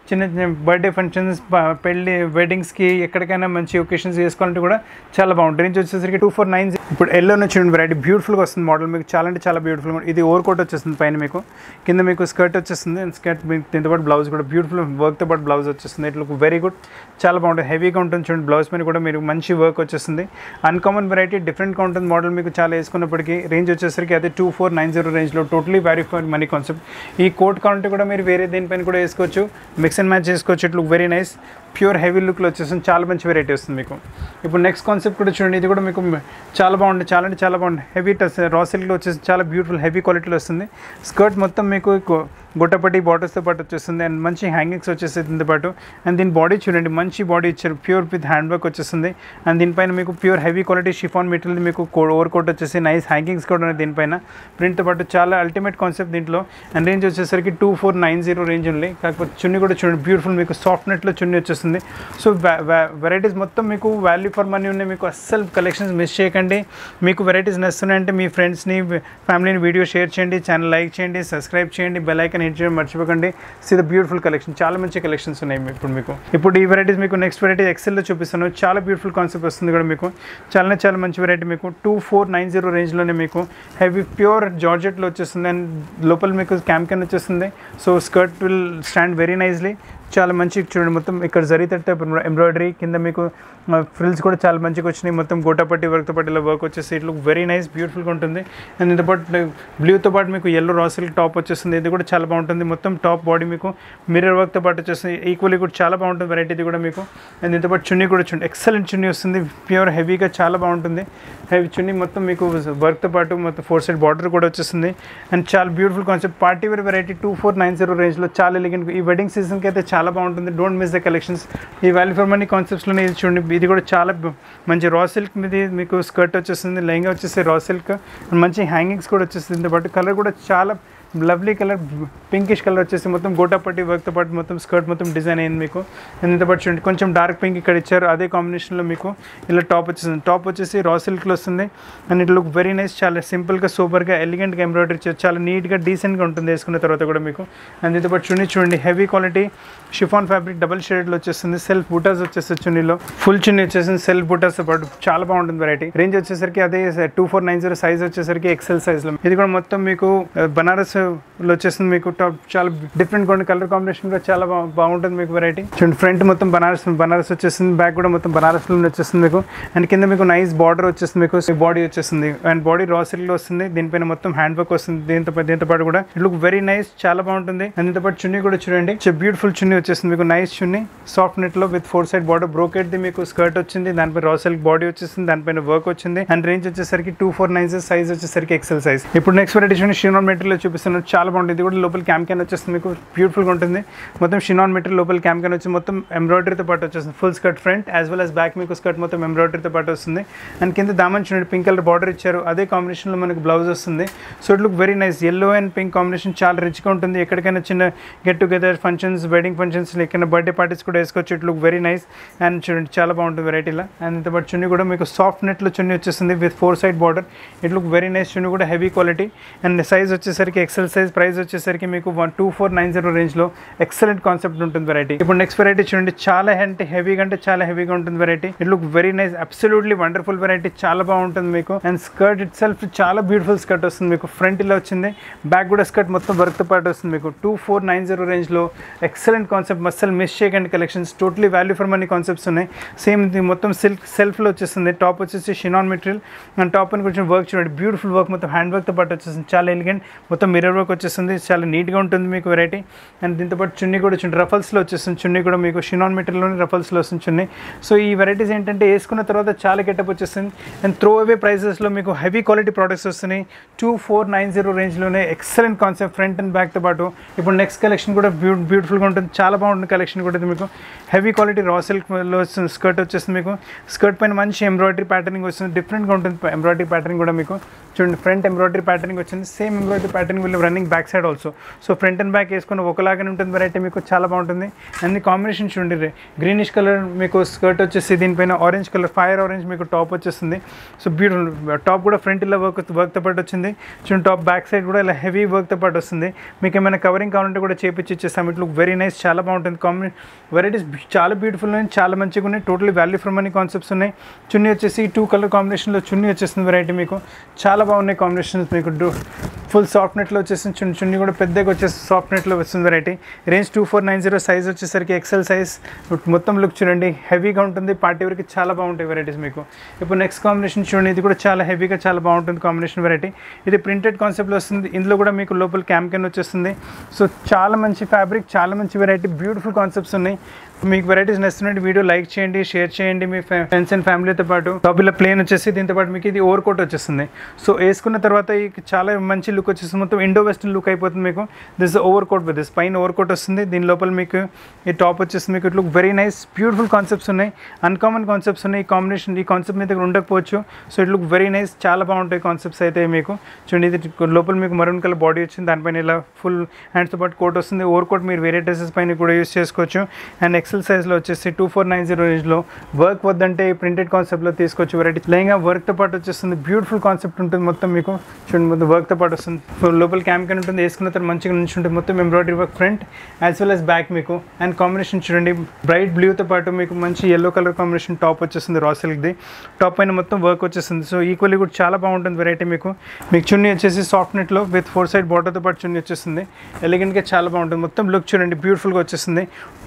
చిన్న చిన్న బర్త్డే ఫంక్షన్స్, పెళ్ళి, వెడ్డింగ్స్కి, ఎక్కడికైనా మంచి ఒకేషన్స్ చేసుకోవాలంటే కూడా చాలా బాగుంటుంది. రేంజ్ వచ్చేసరికి 2490. ఇప్పుడు ఎల్లోనే చూడండి వెరైటీ బ్యూటిఫుల్గా వస్తుంది మోడల్, మీకు చాలా అంటే చాలా బ్యూటిఫుల్గా. ఇది ఓవర్ కోట్ వచ్చేస్తుంది, పైన మీకు కింద మీకు స్కర్ట్ వచ్చేస్తుంది. అండ్ స్కర్ట్ దీంతో పాటు బ్లౌజ్ కూడా బ్యూటిఫుల్ వర్క్తో పాటు బ్లౌజ్ వచ్చేస్తుంది. ఇట్ లుక్ వెరీ గుడ్, చాలా బాగుంటుంది, హెవీగా ఉంటుంది. చూడండి బ్లౌజ్ పైన కూడా మీరు మంచి వర్క్ వచ్చేస్తుంది. అన్కామన్ వెరైటీ, డిఫరెంట్గా ఉంటుంది మోడల్, మీకు చాలా వేసుకున్నప్పటికీ. రేంజ్ వచ్చేసరికి అదే 2490 రేంజ్లో, totally value for money concept. ఈ కోట్ కావాలంటే కూడా మీరు వేరే దేనిపైన కూడా వేసుకోవచ్చు, మిక్స్ అండ్ మ్యాచ్ చేసుకోవచ్చు. It look very nice, pure heavy లుక్లో వచ్చేస్తుంది, చాలా మంచి వెరైటీ వస్తుంది మీకు. ఇప్పుడు నెక్స్ట్ కాన్సెప్ట్ కూడా చూడండి, ఇది కూడా మీకు చాలా బాగుంటుంది, చాలా అంటే చాలా బాగుంటుంది. హెవీ రా సిల్క్లో వచ్చేసి చాలా బ్యూటిఫుల్ హెవీ క్వాలిటీలో వస్తుంది. స్కర్ట్ మొత్తం మీకు గొట్టపట్టి బార్డర్స్తో పాటు వచ్చేస్తుంది. అండ్ మంచి హ్యాంగింగ్స్ వచ్చేస్తుంది దీంతో పాటు. అండ్ దీని బాడీ చూడండి, మంచి బాడీ ఇచ్చారు, ప్యూర్ విత్ హ్యాండ్ వర్క్ వచ్చేస్తుంది. అండ్ దీనిపైన మీకు pure heavy quality chiffon material, మీకు ఓవర్ కోట్ వచ్చేసి నైస్ హ్యాంగింగ్స్ కూడా ఉన్నాయి దీనిపైన, ప్రింట్తో పాటు చాలా అల్టిమేట్ కాన్సెప్ట్ దీంట్లో. అండ్ రేంజ్ వచ్చేసరికి 2490 రేంజ్ ఉంది. కాకపోతే చున్నీ కూడా చూడండి బ్యూటిఫుల్, మీకు సాఫ్ట్ నెట్లో చున్నీ వచ్చేస్తుంది. సో వెరైటీస్ మొత్తం మీకు వాల్యూ ఫర్ మనీ ఉన్నాయి. మీకు అస్సలు కలెక్షన్స్ మిస్ చేయకండి. మీకు వెరైటీస్ నచ్చుతున్నాయంటే మీ ఫ్రెండ్స్ని, ఫ్యామిలీని వీడియో షేర్ చేయండి, ఛానల్ లైక్ చేయండి, సబ్స్క్రైబ్ చేయండి, బెల్ ఐకాన్ హిట్ చేయడం మర్చిపోకండి. సీ ద బ్యూటిఫుల్ కలెక్షన్, చాలా మంచి కలెక్షన్స్ ఉన్నాయి ఇప్పుడు మీకు. ఇప్పుడు ఈ వెరైటీస్ మీకు నెక్స్ట్ వెరైటీ ఎక్సెల్లో చూపిస్తాను. చాలా బ్యూటిఫుల్ కాన్సెప్ట్ వస్తుంది కూడా మీకు, చాలా చాలా మంచి వెరైటీ మీకు 2490 రేంజ్లోనే మీకు హెవీ ప్యూర్ జార్జెట్లో వచ్చేస్తుంది. అండ్ లోపల మీకు క్యాన్ వచ్చేస్తుంది. So skirt will stand very nicely, చాలా మంచి చూడండి. మొత్తం ఇక్కడ జరీతో ఎంబ్రాయిడరీ, కింద మీకు ఫ్రిల్స్ కూడా చాలా మంచిగా వచ్చినాయి. మొత్తం గోటాపట్టి వర్క్తో పాటు ఇలా వర్క్ వచ్చేసి ఇట్ లుక్ వెరీ నైస్, బ్యూటిఫుల్గా ఉంటుంది. అండ్ దీంతో పాటు బ్లూతో పాటు మీకు ఎల్లో రా సిల్క్ టాప్ వచ్చేస్తుంది. ఇది కూడా చాలా బాగుంటుంది. మొత్తం టాప్ బాడీ మీకు మిర్రర్ వర్క్తో పాటు వచ్చేస్తుంది. ఈక్వల్లీ కూడా చాలా బాగుంటుంది వెరైటీ ఇది కూడా మీకు. అండ్ దీంతో పాటు చున్నీ కూడా చూడండి, ఎక్సలెంట్ చున్నీ వస్తుంది, ప్యూర్ హెవీగా చాలా బాగుంటుంది. హెవీ చున్నీ మొత్తం మీకు వర్క్తో పాటు మొత్తం 4 సైడ్ బార్డర్ కూడా వచ్చేస్తుంది. అండ్ చాలా beautiful concept, party wear variety 2490 రేంజ్లో, చాలా ఎలిగెంట్. ఈ వెడ్డింగ్ సీజన్కి అయితే చాలా బాగుంటుంది. Don't miss the collections. ఈ వాల్యూ ఫర్ మనీ కాన్సెప్ట్స్లోనే ఇది చూడండి, ఇది కూడా చాలా మంచి రా సిల్క్ మీద మీకు స్కర్ట్ వచ్చేస్తుంది. లెహంగా వచ్చేసి రా సిల్క్, మంచి హ్యాంగింగ్స్ కూడా వచ్చేస్తుంది. దీంతో పాటు కలర్ కూడా చాలా లవ్లీ కలర్, పింకిష్ కలర్ వచ్చేసి మొత్తం గోటాపట్టి వర్క్తో పాటు మొత్తం స్కర్ట్ మొత్తం డిజైన్ అయింది మీకు. దీంతో పాటు చూడండి కొంచెం డార్క్ పింక్ ఇక్కడ ఇచ్చారు, అదే కాంబినేషన్లో మీకు ఇలా టాప్ వచ్చేస్తుంది. టాప్ వచ్చేసి రా సిల్క్లో వస్తుంది. And it look very nice, చాలా సింపుల్గా సూపర్గా ఎలిగెంట్గా ఎంబ్రాయిడరీ ఇచ్చారు, చాలా నీట్గా డీసెంట్గా ఉంటుంది వేసుకున్న తర్వాత కూడా మీకు. అండ్ దీంతో పాటు చున్నీ చూడండి, heavy quality chiffon fabric double షేడ్లో వచ్చేస్తుంది. సెల్ఫ్ బూటాస్ వచ్చేస్తుంది చున్నీలో, ఫుల్ చున్నీ వచ్చేసింది సెల్ఫ్ బూటాస్తో పాటు, చాలా బాగుంటుంది వెరైటీ. రేంజ్ వచ్చేసరికి అదే 2490, సైజ్ వచ్చేసరికి ఎక్సెల్ సైజ్లో. ఇది కూడా మొత్తం మీకు బనారస్ లో వచ్చేస్తుంది. మీకు టాప్ చాలా డిఫరెంట్ గా కలర్ కాంబినేషన్ కూడా చాలా బాగుంటుంది మీకు వెరైటీ. చూడండి ఫ్రంట్ మొత్తం బనారస్ వచ్చేస్తుంది, బ్యాక్ కూడా మొత్తం బనారస్ లో వచ్చేస్తుంది మీకు. అండ్ కింద మీకు నైస్ బార్డర్ వచ్చేస్తుంది, మీకు బాడీ వచ్చేస్తుంది. అండ్ బాడీ రా సిల్క్ లో వస్తుంది, దీనిపైన మొత్తం హ్యాండ్ వర్క్ వస్తుంది. దీంతో పాటు కూడా ఇట్ లుక్ వెరీ నైస్, చాలా బాగుంటుంది. అండ్ దీంతో పాటు చున్నీ కూడా చూడండి, బ్యూటిఫుల్ చున్నీ వచ్చేస్తుంది మీకు, నైస్ చున్నీ సాఫ్ట్ నెట్ లో విత్ 4 సైడ్ బార్డర్ బ్రోకెట్ ది మీకు స్కర్ట్ వచ్చింది. దానిపై రా సిల్క్ బాడీ వచ్చేస్తుంది, దానిపైన వర్క్ వచ్చింది. అండ్ రేంజ్ వచ్చేసరికి 2490, సైజ్ వచ్చేసరికి ఎక్సెల్ సైజ్. ఇప్పుడు నెక్స్ట్ వెరైటీ చూడండి, షినాన్ మెటీరియల్ చూపిస్తున్నాను, చాలా బాగుంటుంది. ఇది కూడా లోపల క్యాన్ వచ్చేస్తుంది మీకు, బ్యూటిఫుల్గా ఉంటుంది. మొత్తం షినాన్ మెటీరియల్ లోపల క్యాన్ వచ్చి మొత్తం ఎంబ్రాయిడరీతో పాటు వచ్చేస్తుంది. Full skirt front as well as back మీకు స్కర్ట్ మొత్తం ఎంబ్రాయిడరీతో పాటు వస్తుంది. అండ్ కింద దామన్ చూడండి, పింక్ కలర్ బార్డర్ ఇచ్చారు, అదే కాంబినేషన్లో మనకు బ్లౌజ్ వస్తుంది. So it look very nice, yellow and pink combination చాలా రిచ్గా ఉంటుంది. ఎక్కడికైనా చిన్న get together functions, wedding functions, ఎక్కడైనా బర్త్డే పార్టీస్ కూడా వేసుకోవచ్చు. It look very nice. And చూడండి చాలా బాగుంటుంది వెరైటీలో. అండ్ ఇంత పాటు చున్నీ కూడా మీకు సాఫ్ట్ నెట్లో చున్నీ వచ్చేస్తుంది with 4 side border. It look very nice. Chunni కూడా హెవీ క్వాలిటీ. అండ్ సైజ్ వచ్చేసరికి ఎక్సెల్ సైజ్. ప్రైస్ వచ్చేసరికి మీకు 2490 రేంజ్లో ఎక్సలెంట్ కాన్సెప్ట్ ఉంటుంది వెరైటీ. ఇప్పుడు నెక్స్ట్ వెరైటీ చూడండి, చాలా అంటే హెవీగా ఉంటుంది variety. It look very nice, absolutely wonderful variety, చాలా బాగుంటుంది మీకు. అండ్ స్కర్ట్ ఇట్ సెల్ఫ్ చాలా బ్యూటిఫుల్ స్కర్ట్ వస్తుంది మీకు, ఫ్రంట్ ఇలా వచ్చింది, బ్యాక్ కూడా స్కర్ట్ మొత్తం వర్క్తో పాటు వస్తుంది మీకు. 2490 రేంజ్లో ఎక్సలెంట్ కాన్సెప్ట్, అస్సలు మిస్ చేయకండి collections. Totally value for money concepts ఉన్నాయి. సేమ్ ఇది మొత్తం సెల్ఫ్లో వచ్చేస్తుంది. టాప్ వచ్చేసి షినాన్ మెటీరియల్. అండ్ టాప్ అని కొంచెం వర్క్ చూడండి, బ్యూటిఫుల్ వర్క్, మొత్తం హ్యాండ్ వర్క్తో పాటు వచ్చేస్తుంది, చాలా ఎలిగెంట్. మొత్తం మిర్రర్ వర్క్ వచ్చేస్తుంది, చాలా నీట్గా ఉంటుంది మీకు వెరైటీ. అండ్ దీంతో పాటు చున్నీ కూడా చూడండి, రఫల్స్లో వచ్చేస్తుంది. చున్నీ కూడా మీకు షినాన్ మెటీరియల్లోనే రఫల్స్లో వస్తుంది చున్నీ. సో ఈ వెరైటీస్ ఏంటంటే వేసుకున్న తర్వాత చాలా గెటప్ వచ్చేస్తుంది. అండ్ త్రో అవే ప్రైసెస్లో మీకు హెవీ క్వాలిటీ ప్రోడక్ట్స్ వస్తున్నాయి. 2490 రేంజ్లోనే ఎక్సలెంట్ కాన్సెప్ట్, ఫ్రంట్ అండ్ బ్యాక్తో పాటు. ఇప్పుడు నెక్స్ట్ కలెక్షన్ కూడా బ్యూటిఫుల్గా ఉంటుంది, చాలా బాగుంటుంది కలెక్షన్ కూడా. మీకు హెవీ క్వాలిటీ రా సిల్క్లో వస్తుంది, స్కర్ట్ వచ్చేస్తుంది మీకు. స్కర్ట్ పైన మంచి ఎంబ్రాయిడరీ ప్యాటర్నింగ్ వస్తుంది, డిఫరెంట్గా ఉంటుంది ఎంబ్రాయిడరీ ప్యాటర్నింగ్ కూడా మీకు. చూడండి ఫ్రంట్ ఎంబ్రాయిడరీ ప్యాటర్నింగ్ వచ్చింది, same embroidery patterning will running back side also. So front and back వేసుకుని ఒకలాగానే ఉంటుంది వెరైటీ, మీకు చాలా బాగుంటుంది. అండ్ కాంబినేషన్ చూడండి, గ్రీనిష్ కలర్ మీకు స్కర్ట్ వచ్చేసి, దీనిపైన ఆరెంజ్ కలర్ ఫైర్ ఆరెంజ్ మీకు టాప్ వచ్చేస్తుంది. సో బ్యూటిఫుల్ టాప్ కూడా ఫ్రంట్ ఇలా వర్క్తో పాటు వచ్చింది. చూడండి టాప్ బ్యాక్ సైడ్ కూడా ఇలా హెవీ వర్క్తో పాటు వస్తుంది. మీకు ఏమైనా కవరింగ్ కావాలంటే కూడా చేపించి ఇచ్చేస్తాం. ఇట్ లుక్ వెరీ నైస్, చాలా బాగుంటుంది. వెరైటీస్ చాలా బ్యూటిఫుల్ ఉన్నాయి, చాలా మంచిగా ఉన్నాయి. Totally value for money concepts ఉన్నాయి. చున్నీ వచ్చేసి 2 కలర్ కాంబినేషన్లో చున్నీ వచ్చేస్తుంది వెరైటీ, మీకు చాలా బాగున్నాయి కాంబినేషన్స్. మీకు ఫుల్ సాఫ్ట్ నెట్లో వచ్చేసింది, చున్నీ కూడా పెద్దగా వచ్చేసి సాఫ్ట్ నెట్లో వస్తుంది వెరైటీ. రేంజ్ 2490, సైజ్ వచ్చేసరికి ఎక్సెల్ సైజ్. మొత్తం లుక్ చూడండి హెవీగా ఉంటుంది, పార్టీ వరకు చాలా బాగుంటాయి వెరైటీస్ మీకు. ఇప్పుడు నెక్స్ట్ కాంబినేషన్ చూడండి, ఇది కూడా చాలా హెవీగా చాలా బాగుంటుంది కాంబినేషన్ వెరైటీ. ఇది ప్రింటెడ్ కాన్సెప్ట్లో వస్తుంది, ఇందులో కూడా మీకు లోపల క్యాన్ వచ్చేస్తుంది. సో చాలా మంచి ఫ్యాబ్రిక్, చాలా మంచి వెరైటీ, బ్యూటిఫుల్ కాన్సెప్ట్స్ ఉన్నాయి. మీకు వెరైటీస్ నచ్చినట్టు వీడియో లైక్ చేయండి, షేర్ చేయండి మీ ఫ్రెండ్స్ అండ్ ఫ్యామిలీతో పాటు. టాప్ ఇలా ప్లేన్ వచ్చేసి, దీంతో పాటు మీకు ఇది ఓవర్ కోట్ వచ్చేస్తుంది. సో వేసుకున్న తర్వాత చాలా మంచి లుక్ వచ్చేస్తుంది, మొత్తం ఇండో వెస్టర్న్ లుక్ అయిపోతుంది మీకు. This over coat with this పైన ఓవర్ కోట్ వస్తుంది, దీని లోపల మీకు ఈ టాప్ వచ్చేస్తుంది. మీకు it look very nice, beautiful concepts ఉన్నాయి, అన్కామన్ కాన్సెప్ట్స్ ఉన్నాయి. ఈ కాంబినేషన్ ఈ కాన్సెప్ట్ మీ దగ్గర ఉండకపోవచ్చు. So it look very nice, చాలా బాగుంటాయి కాన్సెప్ట్స్ అయితే మీకు. చూడండి ఇది లోపల మీకు మరూన్ కలర్ బాడీ వచ్చింది, దానిపైన ఇలా ఫుల్ హ్యాండ్స్తో పాటు కోట్ వస్తుంది. ఓవర్ కోట్ మీరు వేరే డ్రెస్సెస్ పైన కూడా యూస్ చేసుకోవచ్చు. అండ్ ఎక్సెల్ సైజ్లో వచ్చేసి 2490 రేంజ్లో. వర్క్ వద్దంటే ప్రింటెడ్ కాన్సెప్ట్లో తీసుకోవచ్చు వెరైటీ. లైన్గా వర్క్తో పాటు వచ్చేస్తుంది, బ్యూటిఫుల్ కాన్సెప్ట్ ఉంటుంది మొత్తం మీకు. చూడండి మొత్తం వర్క్తో పాటు వస్తుంది, లోపల క్యాన్ ఉంటుంది, వేసుకున్న తర్వాత మంచిగా నుంచి ఉంటుంది. మొత్తం embroidery work front as well as back మీకు. అండ్ కాంబినేషన్ చూడండి, బ్రైట్ బ్లూతో పాటు మీకు మంచి ఎల్లో కలర్ కాంబినేషన్ టాప్ వచ్చేస్తుంది, రా సిల్క్ది. టాప్ పైన మొత్తం వర్క్ వచ్చేస్తుంది. సో ఈక్వల్లీ కూడా చాలా బాగుంటుంది వెరైటీ మీకు. మీకు చున్నీ వచ్చేసి సాఫ్ట్ నెట్లో విత్ 4 సైడ్ బార్డర్తో పాటు చున్నీ వచ్చేస్తుంది. ఎలిగెంట్గా చాలా బాగుంటుంది, మొత్తం లుక్ చూడండి బ్యూటిఫుల్గా వచ్చేస్తుంది.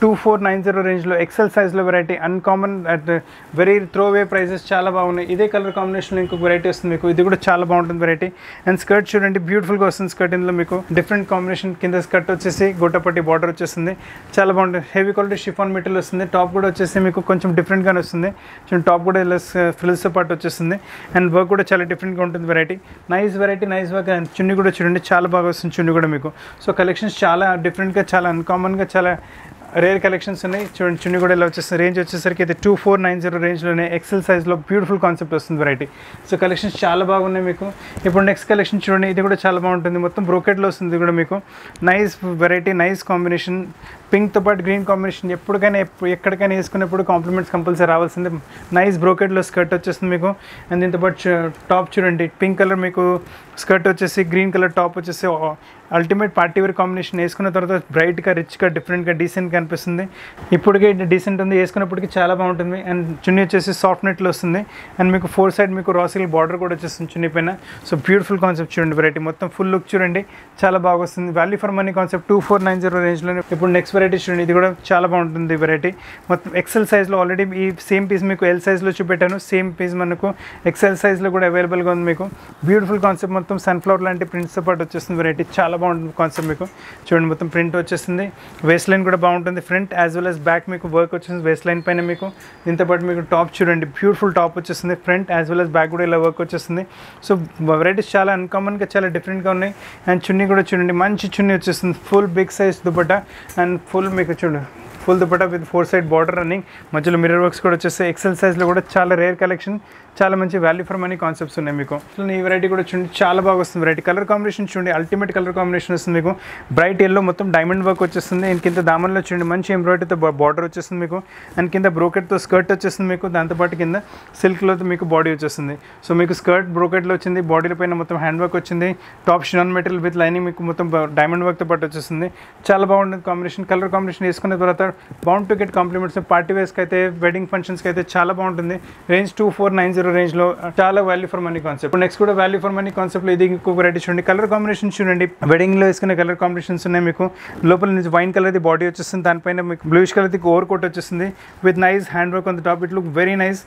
2490 రేంజ్లో ఎక్సెల్ సైజ్లో variety, uncommon at very throw away prices, చాలా బాగున్నాయి. ఇదే కలర్ కాంబినేషన్లో ఇంకొక వెరైటీ వస్తుంది మీకు, ఇది కూడా చాలా బాగుంటుంది వెరైటీ. అండ్ స్కర్ట్ చూడండి బ్యూటిఫుల్గా వస్తుంది స్కర్ట్. ఇందులో మీకు డిఫరెంట్ కాంబినేషన్, కింద స్కర్ట్ వచ్చేసి గొట్టపట్టి బార్డర్ వచ్చేస్తుంది, చాలా బాగుంటుంది. హెవీ క్వాలిటీ షిఫాన్ మెటీరియల్ వస్తుంది. టాప్ కూడా వచ్చేసి మీకు కొంచెం డిఫరెంట్గానే వస్తుంది. చూడండి టాప్ కూడా ఇలా ఫ్రిల్స్తో పాటు వచ్చేస్తుంది. అండ్ వర్క్ కూడా చాలా డిఫరెంట్గా ఉంటుంది variety. Nice variety, nice work. And చున్నీ కూడా చూడండి చాలా బాగా వస్తుంది చున్నీ కూడా మీకు. సో కలెక్షన్స్ చాలా డిఫరెంట్గా, చాలా అన్కామన్గా, చాలా రేర్ కలెక్షన్స్ ఉన్నాయి. చూడండి చున్నీ కూడా ఇలా వచ్చేస్తుంది. రేంజ్ వచ్చేసరికి అయితే 2490 రేంజ్లోనే ఎక్సెల్ సైజ్లో బ్యూటిఫుల్ కాన్సెప్ట్ వస్తుంది వెరైటీ. సో కలెక్షన్స్ చాలా బాగున్నాయి మీకు. ఇప్పుడు నెక్స్ట్ కలెక్షన్ చూడండి, ఇది కూడా చాలా బాగుంటుంది, మొత్తం బ్రోకెట్లో వస్తుంది. ఇది కూడా మీకు నైస్ వెరైటీ, నైస్ కాంబినేషన్. పింక్తో పాటు గ్రీన్ కాంబినేషన్, ఎప్పటికైనా ఎక్కడికైనా వేసుకున్నప్పుడు కాంప్లిమెంట్స్ కంపల్సరీ రావాల్సిందే. నైస్ బ్రోకెట్లో స్కర్ట్ వచ్చేస్తుంది మీకు. అండ్ దీంతో పాటు టాప్ చూడండి, పింక్ కలర్ మీకు స్కర్ట్ వచ్చేసి, గ్రీన్ కలర్ టాప్ వచ్చేసి, అల్టిమేట్ పార్టీ వేర్ కాంబినేషన్. వేసుకున్న తర్వాత బ్రైట్గా, రిచ్గా, డిఫరెంట్గా, డీసెంట్గా అనిపిస్తుంది. ఇప్పటికే డీసెంట్ ఉంది, వేసుకున్నప్పటికీ చాలా బాగుంటుంది. అండ్ చున్నీ వచ్చేసి సాఫ్ట్ నెట్లో వస్తుంది. అండ్ మీకు 4 సైడ్ మీకు రాసిల్ బార్డర్ కూడా వచ్చేస్తుంది చున్నీ పైన. సో బ్యూటిఫుల్ కాన్సెప్ట్ చూడండి వెరైటీ, మొత్తం ఫుల్ లుక్ చూడండి చాలా బాగా వస్తుంది. వాల్యూ ఫర్ మనీ కాన్సెప్ట్ 2490 రేంజ్లో. ఇప్పుడు నెక్స్ట్ వెరైటీ చూడండి, ఇది కూడా చాలా బాగుంటుంది వెరైటీ. మొత్తం ఎక్సెల్ సైజ్లో. ఆల్రెడీ ఈ సేమ్ పీస్ మీకు ఎల్ సైజ్లో చూపెట్టాను, సేమ్ పీస్ మనకు ఎక్సెల్ సైజ్లో కూడా అవైలబుల్గా ఉంది మీకు. బ్యూటిఫుల్ కాన్సెప్ట్, మొత్తం సన్ఫ్లవర్ లాంటి ప్రింట్స్తో పాటు వచ్చేస్తుంది వెరైటీ, చాలా బాగుంటుంది కాన్సెప్ట్ మీకు. చూడండి మొత్తం ప్రింట్ వచ్చేస్తుంది. వేస్ట్ లైన్ కూడా బాగుంటుంది, front as well as back మీకు వర్క్ వచ్చేస్తుంది వేస్ట్ లైన్ పైన మీకు. దీంతో పాటు మీకు టాప్ చూడండి, బ్యూటిఫుల్ టాప్ వచ్చేస్తుంది, front as well as back కూడా ఇలా వర్క్ వచ్చేస్తుంది. సో వెరైటీస్ చాలా అన్కామన్గా, చాలా డిఫరెంట్గా ఉన్నాయి. అండ్ చున్నీ కూడా చూడండి, మంచి చున్నీ వచ్చేస్తుంది, full big size dupatta. And full మీకు చూడండి full dupatta with 4 side border running, మధ్యలో మిర్రర్ వర్క్స్ కూడా వచ్చేస్తాయి. ఎక్సెల్ సైజ్లో కూడా చాలా రేర్ కలెక్షన్, చాలా మంచి వాల్యూ ఫర్ మనీ కాన్సెప్ట్స్ ఉన్నాయి మీకు. ఈ వెరైటీ కూడా చూడండి చాలా బాగా వస్తుంది వెరైటీ. కలర్ కాంబినేషన్ చూడండి, అల్టిమేట్ కలర్ కాంబినేషన్ వస్తుంది మీకు. బ్రైట్ ఎల్లో, మొత్తం డైమండ్ వర్క్ వచ్చేస్తుంది. అండ్ కింద దామన్లో చూడండి మంచి ఎంబ్రాయిడరీతో బార్డర్ వచ్చేస్తుంది మీకు. అండ్ కింద బ్రోకెట్తో స్కర్ట్ వచ్చేస్తుంది మీకు. దాంతోపాటు కింద సిల్క్లో మీకు బాడీ వచ్చేస్తుంది. సో మీకు స్కర్ట్ బ్రోకెట్లో వచ్చింది, బాడీల పైన మొత్తం హ్యాండ్ వర్క్ వచ్చింది. Top chinon material with lining మీకు మొత్తం డైమండ్ వర్క్తో పాటు వచ్చేస్తుంది. చాలా బాగుంటుంది కాంబినేషన్. కలర్ కాంబినేషన్ వేసుకున్న తర్వాత bound to get compliments. Party వేర్స్కి అయితే, వెడ్డింగ్ ఫంక్షన్స్కి అయితే చాలా బాగుంటుంది. రేంజ్ 2490 రేంజ్లో, చాలా value for money concept. Next కూడా వాల్యూ ఫర్ మనీ కాన్సెప్ట్లో ఇది ఇంకొక వెరైటీ చూడండి. కలర్ కాంబినేషన్ చూడండి, వెడ్డింగ్లో వేసుకునే కలర్ కాంబినేషన్స్ ఉన్నాయి మీకు. లోపల నుంచి వైన్ కలర్ది బాడీ వచ్చేస్తుంది, దానిపైన మీకు బ్లూయిష్ కలర్ది ఓవర్ కోట్ వచ్చేస్తుంది with nice hand work on the top. It look very nice.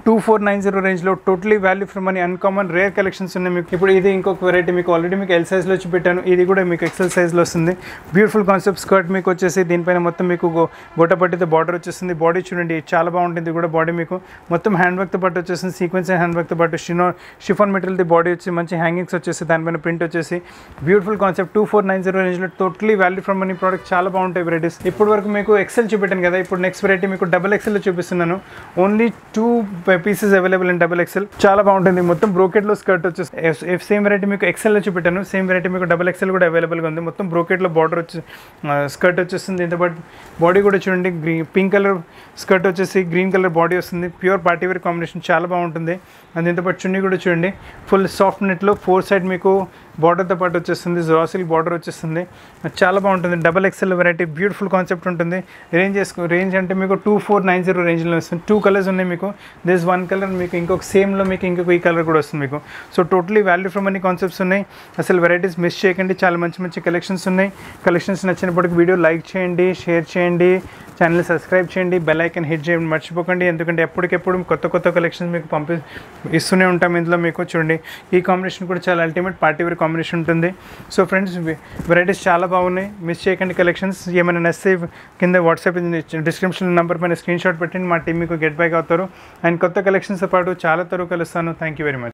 2490 రేంజ్లో totally value for money, uncommon rare collections ఉన్నాయి మీకు. ఇప్పుడు ఇది ఇంకొక వెరైటీ మీకు, ఆల్రెడీ మీకు ఎల్ సైజ్లో చూపెట్టాను, ఇది కూడా మీకు ఎక్సెల్ సైజ్లో వస్తుంది. బ్యూటిఫుల్ కాన్సెప్ట్ స్కర్ట్ మీకు వచ్చేసి, దీనిపైన మొత్తం మీకు గొట్టపట్టితో బార్డర్ వచ్చేస్తుంది. బాడీ చూడండి చాలా బాగుంటుంది కూడా బాడీ మీకు. మొత్తం హ్యాండ్ వర్క్తో పాటు వచ్చేసింది, సీక్వెన్స్ హ్యాండ్ వర్క్తో పాటు షిఫాన్ మెటీరియల్ది బాడీ వచ్చి మంచి హ్యాంగింగ్స్ వచ్చేసి, దానిపైన ప్రింట్ వచ్చేసి బ్యూటిఫుల్ కాన్సెప్ట్. 2490 రేంజ్లో totally value for money product, చాలా బాగుంటాయి వెరైటీస్. ఇప్పుడు వరకు మీకు ఎక్సెల్ చూపెట్టాను కదా, ఇప్పుడు నెక్స్ట్ వెరైటీ మీకు డబుల్ ఎక్సెల్లో చూపిస్తున్నాను. Only 2 25 pieces available in XXL. చాలా బాగుంటుంది. మొత్తం బ్రోకెట్లో స్కర్ట్ వచ్చేసి సేమ్ వెరైటీ మీకు XL లో చూపెట్టాను, సేమ్ వెరైటీ మీకు XXL కూడా అవైలబుల్గా ఉంది. మొత్తం బ్రోకెట్లో బార్డర్ వచ్చి స్కర్ట్ వచ్చేస్తుంది. దీంతో పాటు బాడీ కూడా చూడండి, పింక్ కలర్ స్కర్ట్ వచ్చేసి గ్రీన్ కలర్ బాడీ వస్తుంది. ప్యూర్ పార్టీ వేర్ కాంబినేషన్ చాలా బాగుంటుంది. అండ్ దీంతో పాటు చున్నీ కూడా చూడండి, ఫుల్ సాఫ్ట్ నెట్లో 4 సైడ్ మీకు బార్డర్తో పాటు వచ్చేస్తుంది, జోసిల్ బార్డర్ వచ్చేస్తుంది. చాలా బాగుంటుంది. XXL వెరైటీ, బ్యూటిఫుల్ కాన్సెప్ట్ ఉంటుంది. రేంజ్ అంటే మీకు 2490 రేంజ్లో వస్తుంది. 2 కలర్స్ ఉన్నాయి మీకు. దిస్ 1 కలర్ మీకు ఇంకొక సేమ్లో మీకు ఇంకొక ఈ కలర్ కూడా వస్తుంది మీకు. సో టోటలీ వాల్యూ ఫ్రమ్ అన్ని కాన్సెప్ట్స్ ఉన్నాయి. అసలు వెరైటీస్ మిస్ చేయకండి, చాలా మంచి మంచి కలెక్షన్స్ ఉన్నాయి. కలెక్షన్స్ నచ్చినప్పటికీ వీడియో లైక్ చేయండి, షేర్ చేయండి, ఛానల్ సబ్స్క్రైబ్ చేయండి, బెల్ ఐకాన్ హిట్ చేయండి మర్చిపోకండి. ఎందుకంటే ఎప్పటికెప్పుడు కొత్త కలెక్షన్స్ మీకు ఇస్తూనే ఉంటాం. ఇందులో మీకు చూడండి, ఈ కాంబినేషన్ కూడా చాలా అల్టిమేట్ పార్టీ వేర్ కాంబినేషన్ ఉంటుంది. సో ఫ్రెండ్స్, వెరైటీస్ చాలా బాగున్నాయి, మిస్ చేయకండి కలెక్షన్స్. ఏమైనా నచ్చితే కింద వాట్సాప్ డిస్క్రిప్షన్ నెంబర్ పైన స్క్రీన్ షాట్ పెట్టండి, మా టీం మీకు గెట్ బ్యాక్ అవుతారు. అండ్ కొత్త కలెక్షన్స్తో పాటు చాలా త్వరగా కలుస్తాను. Thank you very much.